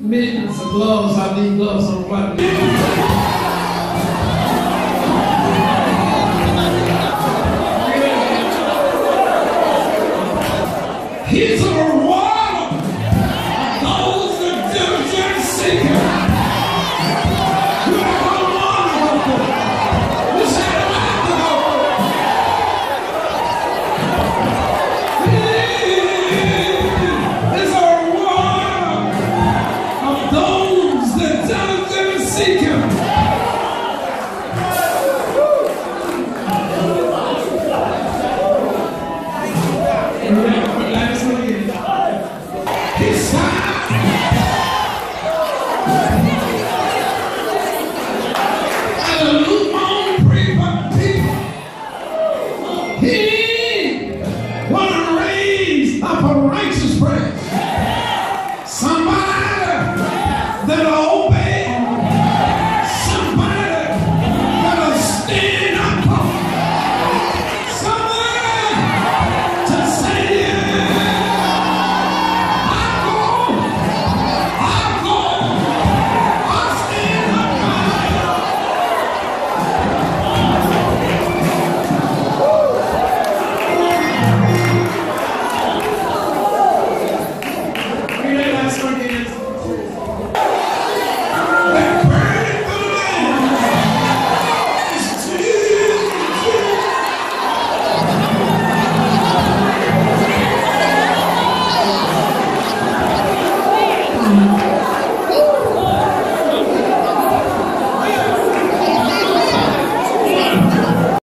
Millions of gloves. I need gloves on what? He's a rewarder of those that diligently seek him. You ain't gonna want to go for it. You said I'm out to go for it. He is a rewarder of those that diligently seek him. He want to raise up a righteous prayer.